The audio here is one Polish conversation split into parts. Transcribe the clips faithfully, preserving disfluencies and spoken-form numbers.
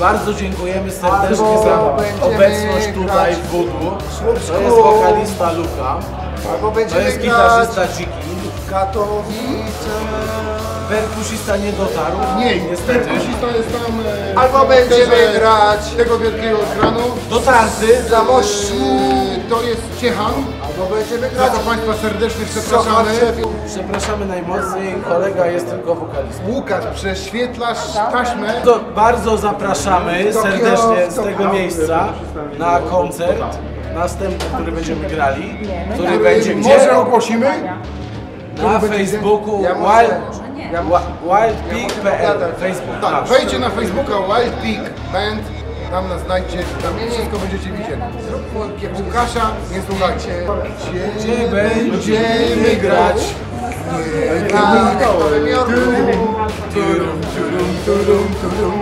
Bardzo dziękujemy serdecznie za obecność tutaj w Voodoo. To jest wokalista Luka. To jest gitarzysta Dziki. Katowice. Perkusista nie dotarł. Nie, niestety. Perkusista jest tam. E, Albo będziemy grać tego wielkiego ekranu. Dotarty. za mościu. E, to jest Ciechan. Albo będziemy grać. Za Państwa serdecznie przepraszamy. Przepraszamy najmocniej, kolega jest tylko wokalistą. Łukasz, prześwietlasz taśmę. To bardzo zapraszamy serdecznie z tego miejsca na koncert następny, który będziemy grali, który będzie gdzie? Może ogłosimy? Na Facebooku Ja może- Wild, ja wildpeak kropka p l. Facebook. Tak, Tak. wejdźcie na Facebooka Wild Peak Band, tam nas znajdziecie, tam wszystko będziecie widzieli. Łukasza nie słuchajcie. Gdzie będziemy grać? Turum, turum, turum, turum.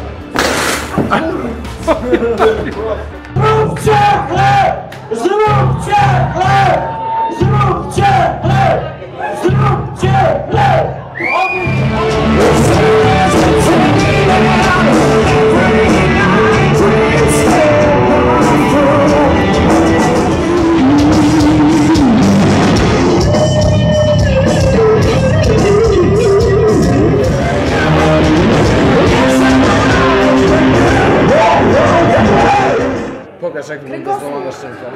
Zróbcie chleb! Zróbcie chleb! Zróbcie chleb! Zróbcie chleb! Pokaż, jak wygląda złamana szczęka.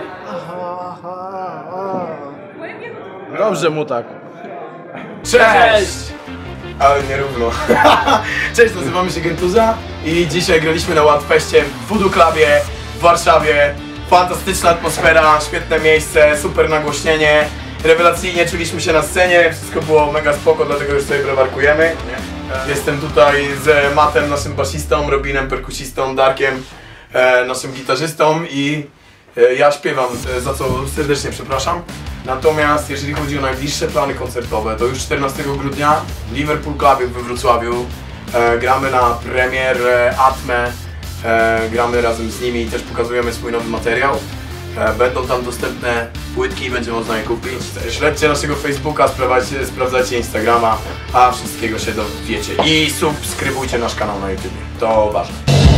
Dobrze mu tak. Cześć! Ale nierówno. Cześć, nazywamy się Gentuza i dzisiaj graliśmy na Wildfestie w Voodoo Clubie w Warszawie. Fantastyczna atmosfera, świetne miejsce, super nagłośnienie. Rewelacyjnie czuliśmy się na scenie, wszystko było mega spoko, dlatego już sobie browarkujemy. Jestem tutaj z Matem, naszym basistą, Robinem, perkusistą, Darkiem, e, naszym gitarzystą i e, ja śpiewam, e, za co serdecznie przepraszam. Natomiast jeżeli chodzi o najbliższe plany koncertowe, to już czternastego grudnia w Liverpool Clubie we Wrocławiu e, gramy na premierę Atmę, e, gramy razem z nimi i też pokazujemy swój nowy materiał. E, będą tam dostępne płytki, będzie można je kupić. Śledźcie naszego Facebooka, sprawdźcie, sprawdzajcie Instagrama, a wszystkiego się dowiecie. I subskrybujcie nasz kanał na YouTube, to ważne.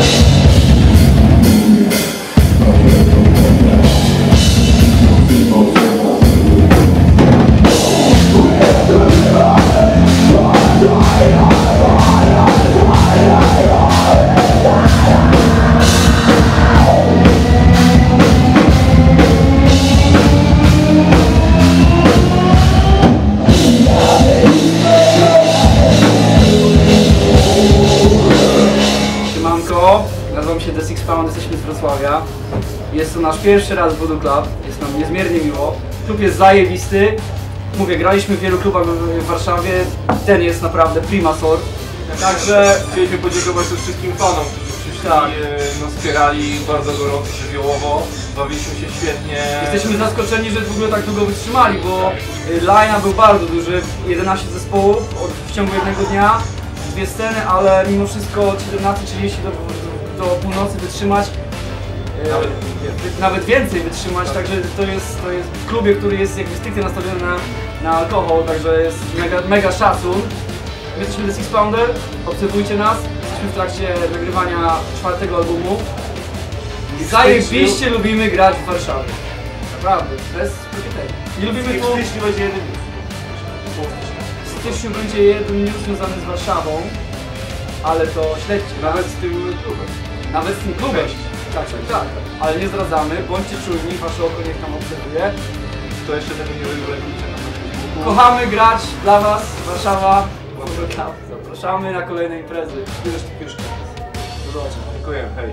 Nazywam się The Six Pound, jesteśmy z Wrocławia. Jest to nasz pierwszy raz w Voodoo Club, jest nam niezmiernie miło. Klub jest zajebisty. Mówię, graliśmy w wielu klubach w Warszawie, ten jest naprawdę prima sort. Także chcieliśmy podziękować też wszystkim fanom, którzy przyszli, tak. Nas wspierali bardzo gorąco, żywiołowo, bawiliśmy się świetnie. Jesteśmy zaskoczeni, że w ogóle tak długo wytrzymali, bo line był bardzo duży, jedenaście zespołów w ciągu jednego dnia, dwie sceny, ale mimo wszystko od siedemnastej trzydzieści do, do północy wytrzymać, nawet, nawet więcej wytrzymać, tak. Także to jest, to jest w klubie, który jest jakby stricte nastawiony na, na alkohol, także jest mega, mega szacun. My jesteśmy The Six Pounder, obserwujcie nas, jesteśmy w trakcie nagrywania czwartego albumu. I zajebiście lubimy grać w Warszawie. Naprawdę, bez krytyki. I lubimy tu... W styczniu będzie jeden news. W styczniu będzie jeden news związany z Warszawą, ale to śledźcie. Nawet z tym klubem. Nawet z tym klubem. Tak, tak, tak. Ale nie zdradzamy, bądźcie czujni, wasze oko niech tam obserwuje. To jeszcze tego nie wyglądajcie na Facebooku. Kochamy grać dla was, Warszawa. Zapraszamy na kolejne imprezy. Już, już. Do zobaczenia. Dziękuję, hej.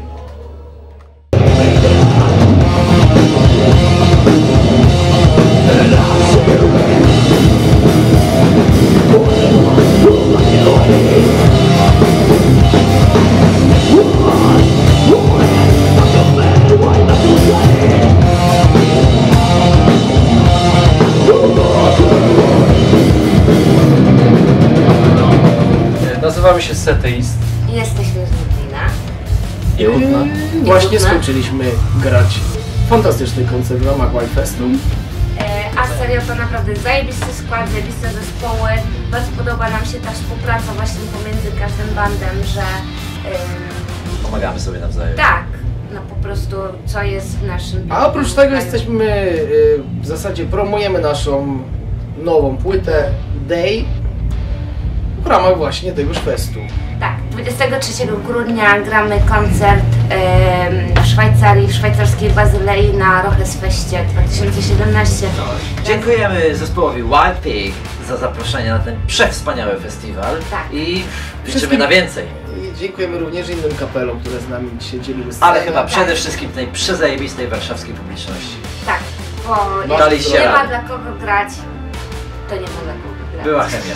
Nazywamy się Seteist. Jesteśmy z Lublina. I Rudna. Właśnie skończyliśmy grać fantastyczny koncert w ramach Wildfestu. A serio to naprawdę zajebisty skład, zajebiste zespoły. Bardzo podoba nam się ta współpraca właśnie pomiędzy każdym bandem, że ym, pomagamy sobie nawzajem. Tak, no po prostu co jest w naszym... A oprócz tego jesteśmy, y, w zasadzie promujemy naszą nową płytę Day w ramach właśnie tegoż festu. Tak, dwudziestego trzeciego grudnia gramy koncert em, w Szwajcarii, w szwajcarskiej Bazylei na Roches Feście dwa tysiące siedemnaście. Dziękujemy zespołowi Wild Pig za zaproszenie na ten przewspaniały festiwal Tak. i życzymy Wszystkim- na więcej. I dziękujemy również innym kapelom, które z nami dzisiaj dzieliły scenę. Ale chyba przede wszystkim tej przezajebistej warszawskiej publiczności. Tak, bo No, jak daliście nie ma radę. dla kogo grać, to nie ma dla kogo grać. Była chemia.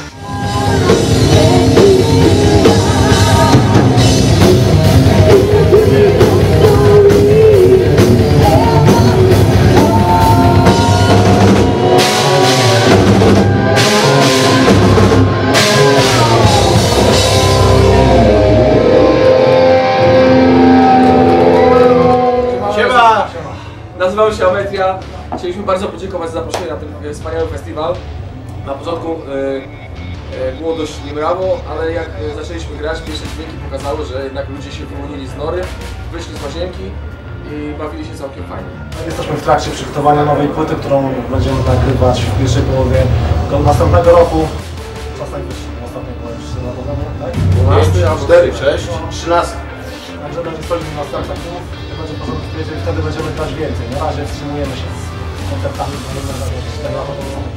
Siema! Nazywam się Ametria. Chcieliśmy bardzo podziękować za zaproszenie na ten e, wspaniały festiwal. Na początku e, e, było dość niemrawo, ale jak e, zaczęliśmy grać, pierwsze dźwięki pokazały, że jednak ludzie się wyłonili z nory, wyszli z łazienki i bawili się całkiem fajnie. Jesteśmy w trakcie przygotowania nowej płyty, którą będziemy nagrywać w pierwszej połowie następnego roku. Czas najwyższy, ostatnio było jeszcze na programie, tak? dwunasty, cztery, sześć, trzynaście. Także będzie stoimy na startach, będzie porządek wiedzieć, wtedy będziemy grać więcej. Na razie wstrzymujemy się z koncertami, będziemy grać cztery lata.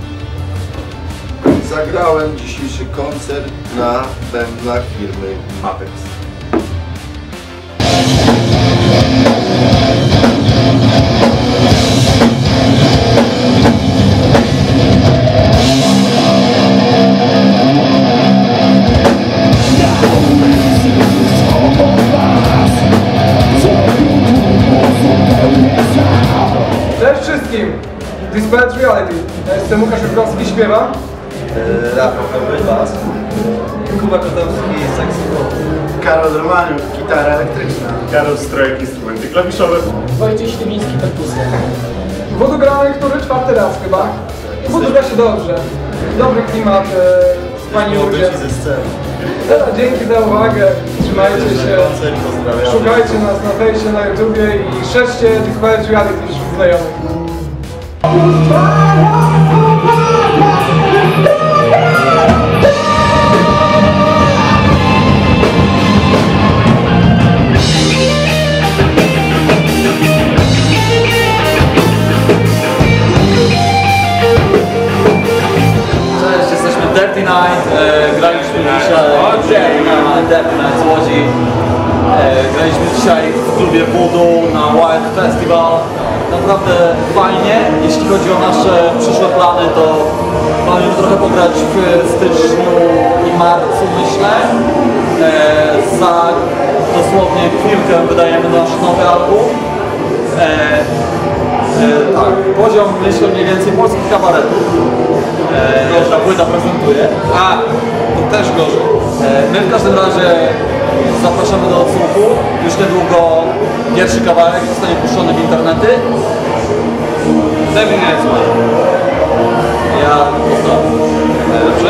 Zagrałem dzisiejszy koncert na bębnach firmy Apex. Cześć wszystkim! Dispatch Reality. Ja jestem Łukasz Jurkowski, śpiewa. Rafał Bas. Kuba Kotowski, saksofon. Karol Romaniuk, gitara elektryczna. Karol Strojek, instrumenty klawiszowe. Wojciech Śliwiński, perkusja. Wodograny, który czwarty raz chyba. Wodogra się dobrze. Dobry klimat, e, fajni ludzie. ze sceny. Dobra, dzięki za uwagę. Trzymajcie się. Szukajcie nas na fejsie, na YouTubie i szerzcie Dispatch Reality wśród znajomych. Cześć, jesteśmy Dirty Night, e, graliśmy dzisiaj Dirty Night z Łodzi. E, graliśmy dzisiaj w klubie Voodoo na Wild Festival. Naprawdę fajnie, jeśli chodzi o nasze przyszłe plany, to planujemy trochę pograć w styczniu i marcu, myślę. E, za dosłownie chwilkę wydajemy nasz nowy album. E, e, tak, poziom myślę mniej więcej polskich kabaretów. E, ta płyta prezentuje. A, to też gorzej. E, my w każdym razie zapraszamy do odsłuchu. Już niedługo pierwszy kawałek zostanie puszczony w internety. Debil nie jest. Ja pozdrawiam.